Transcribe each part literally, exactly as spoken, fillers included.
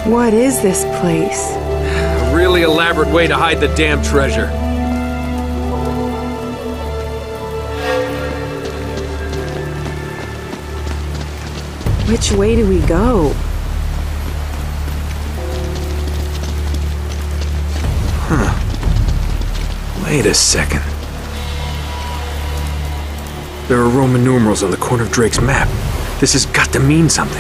What is this place? A really elaborate way to hide the damn treasure. Which way do we go? Huh. Wait a second. There are Roman numerals on the corner of Drake's map. This has got to mean something.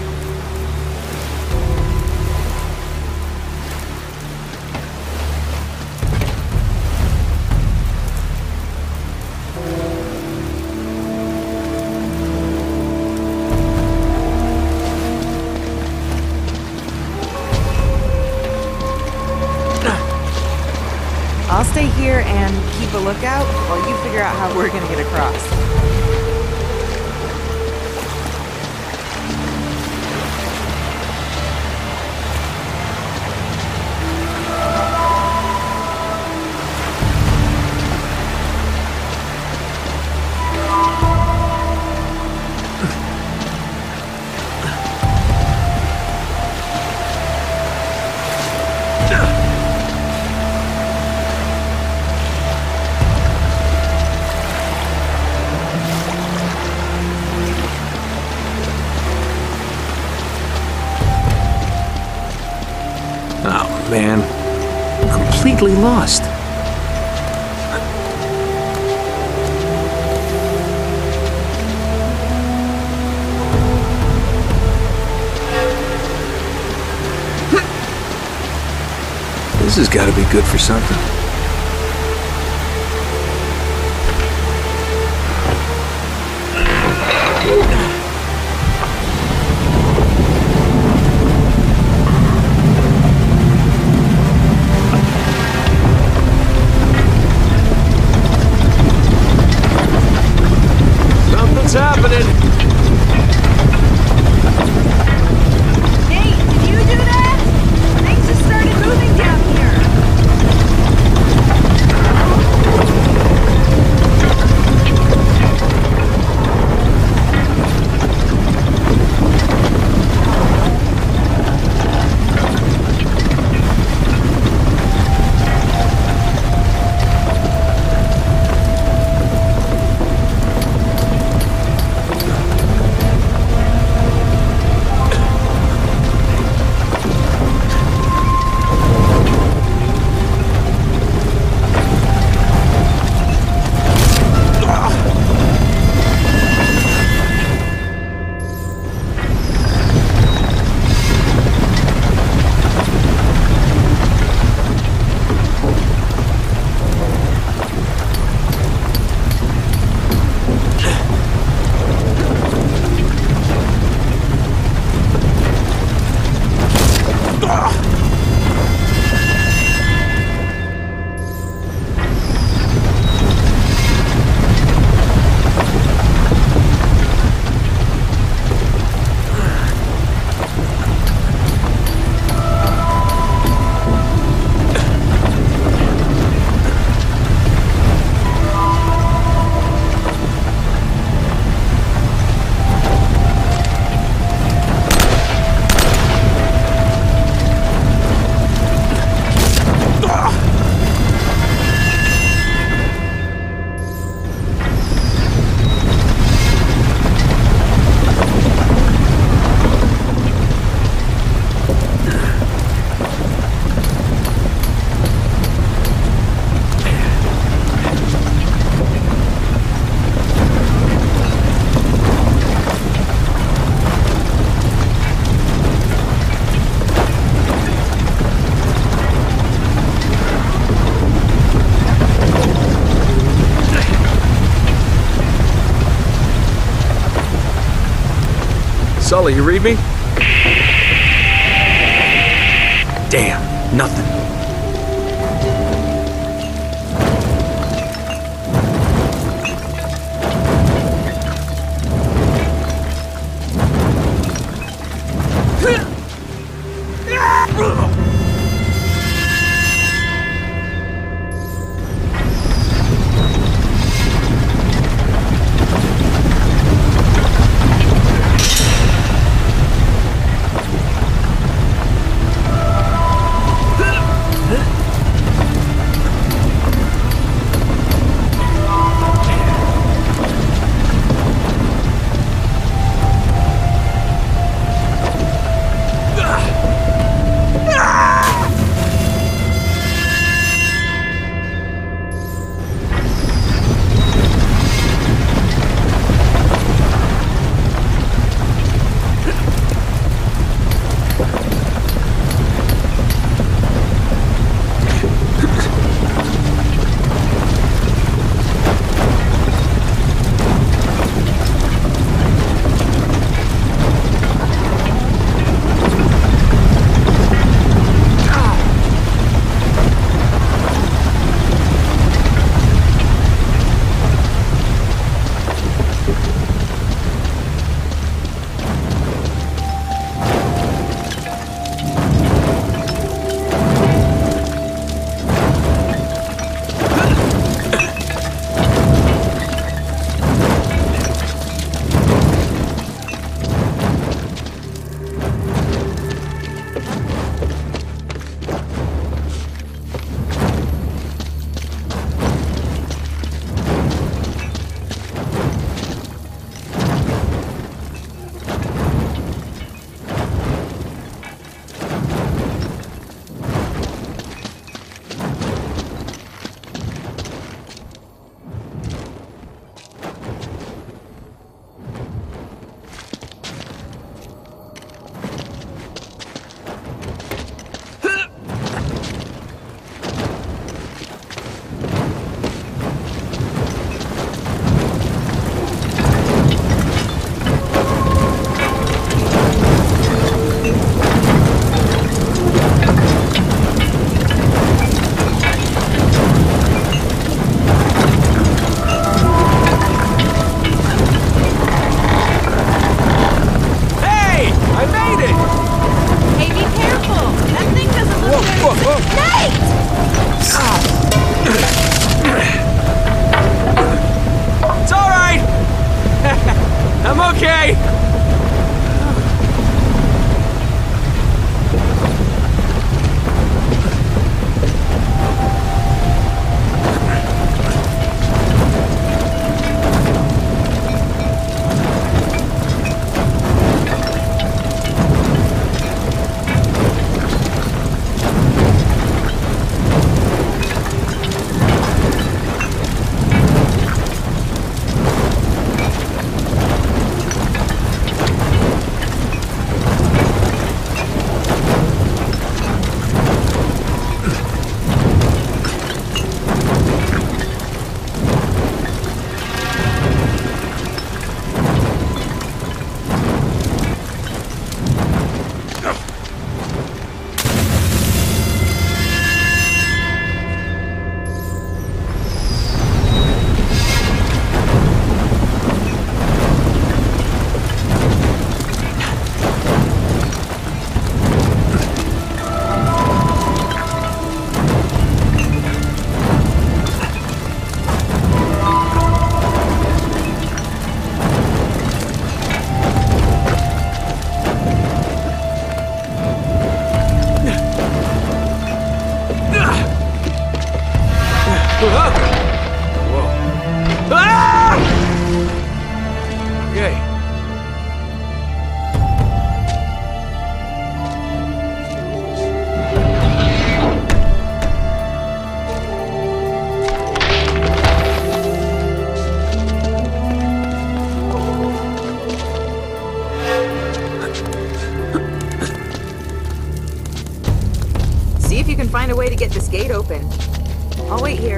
I'll stay here and keep a lookout while you figure out how we're gonna get across. Man, I'm completely lost. This has got to be good for something. What's happening? Nate, did you do that? Things just started moving down here. Sully, you read me? Damn, nothing. Whoa. Ah! Okay. See if you can find a way to get this gate open. I'll wait here.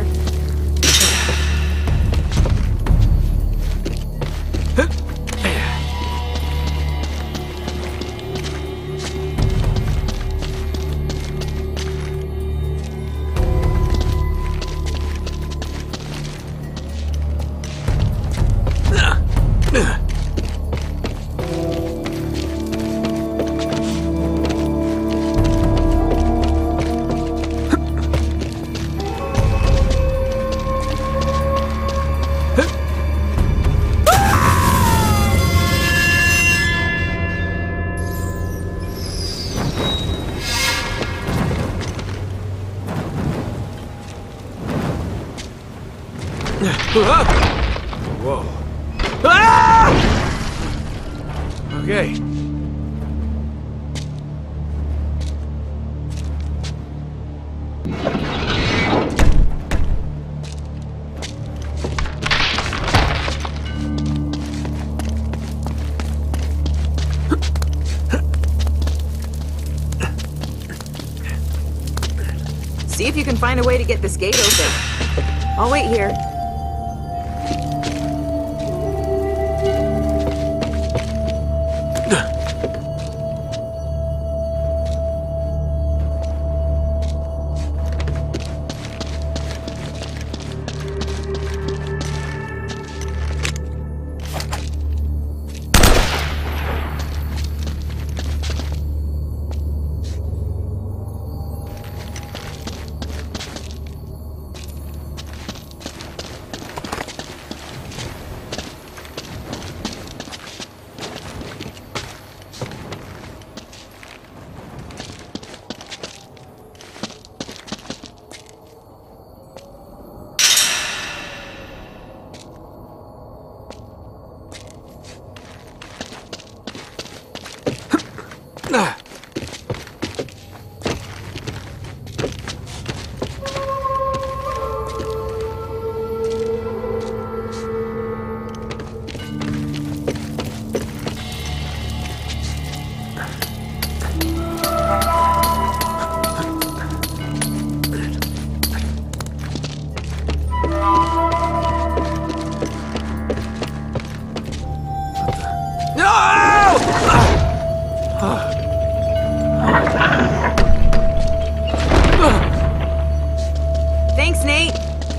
Whoa. Ah! Okay. See if you can find a way to get this gate open. I'll wait here. Ah. Thanks, Nate.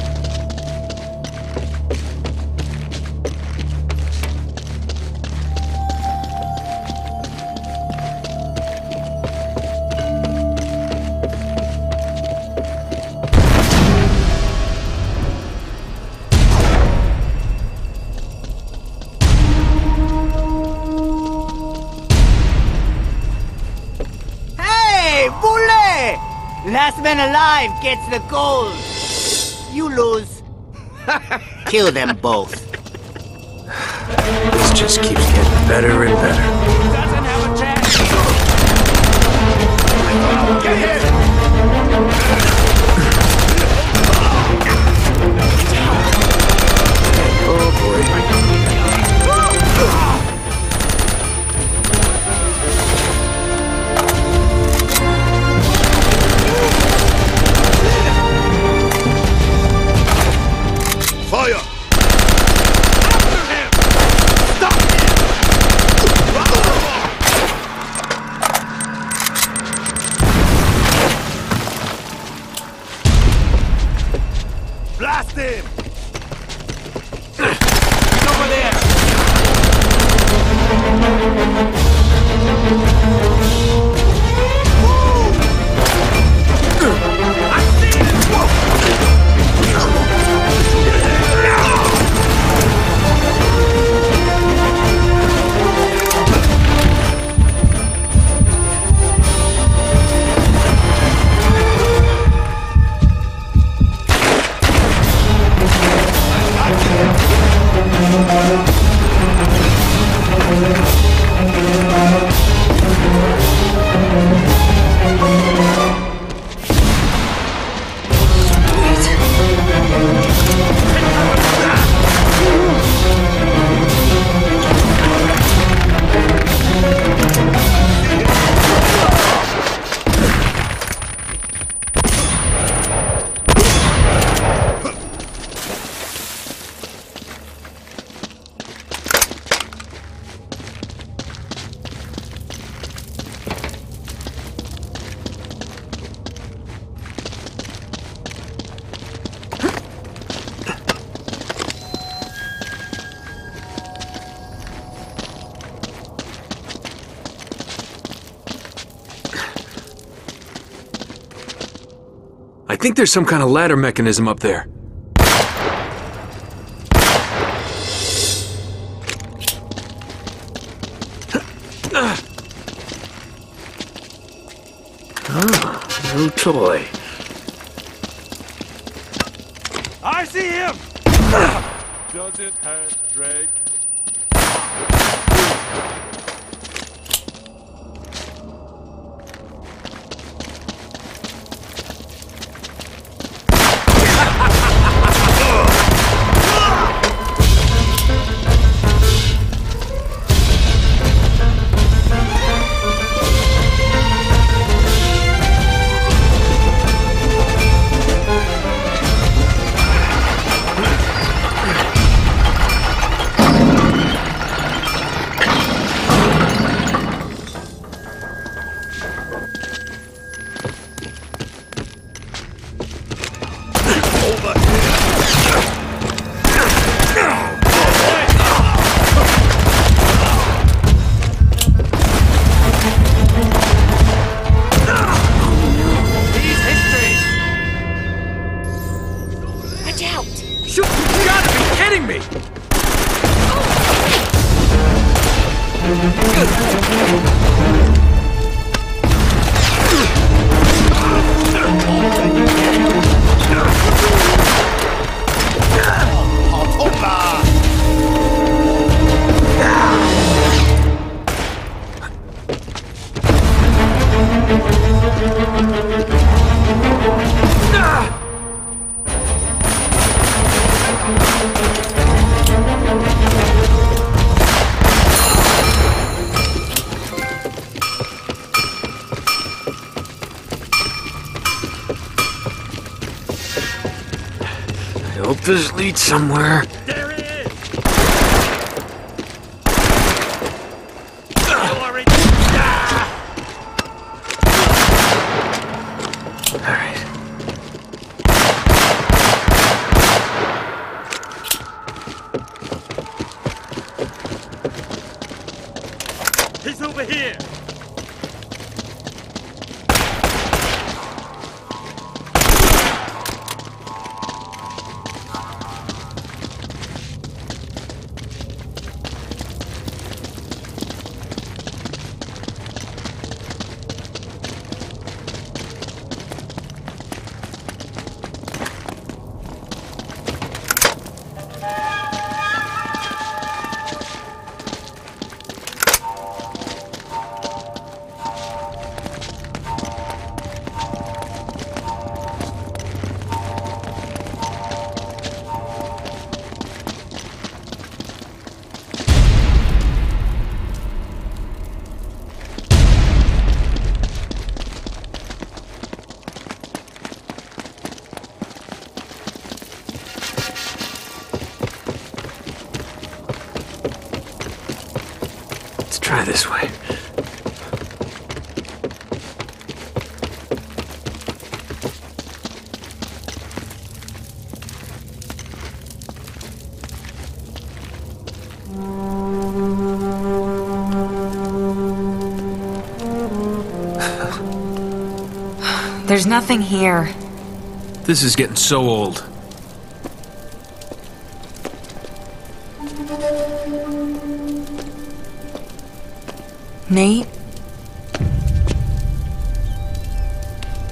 Hey, Bullet! Last man alive gets the gold. You lose. Kill them both. This just keeps getting better and better. Doesn't have a chance. Get him! Oh boy. Fire! After him! Stop him! Blast him! He's over there! I see him! I think there's some kind of ladder mechanism up there. Ah, new toy. I see him! Does it hurt, Drake? Shoot! You gotta be kidding me! I hope this leads somewhere. There he is! Alright. He's over here! Try this way. There's nothing here. This is getting so old. Nate?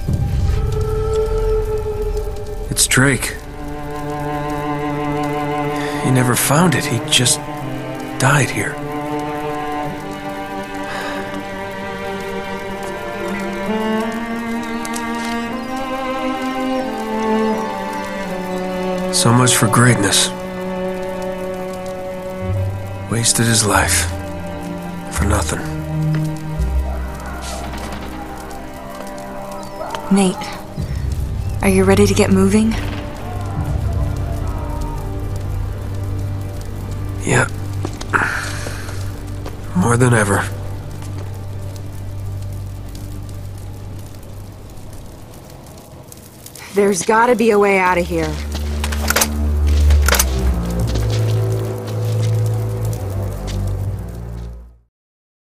It's Drake. He never found it. He just died here. So much for greatness. Wasted his life. For nothing. Nate, are you ready to get moving? Yeah. More than ever. There's gotta be a way out of here.